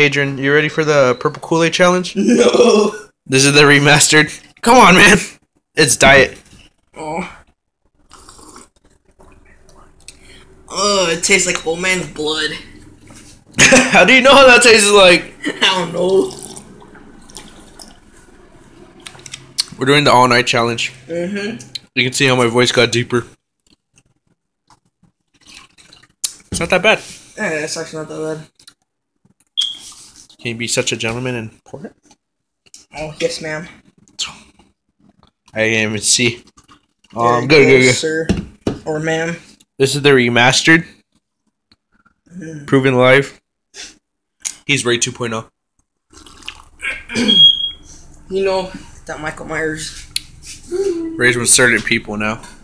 Adrian, you ready for the purple Kool-Aid challenge? No. This is the remastered. Come on, man. It's diet. Oh. Oh, it tastes like old man's blood. How do you know how that tastes like? I don't know. We're doing the all-night challenge. Mm-hmm. You can see how my voice got deeper. It's not that bad. Yeah, it's actually not that bad. Can you be such a gentleman and pour it? Oh, yes, ma'am. I can't even see. Good, sir. Or ma'am. This is the remastered. Proven live. He's Ray 2.0. You know that Michael Myers. Ray's with certain people now.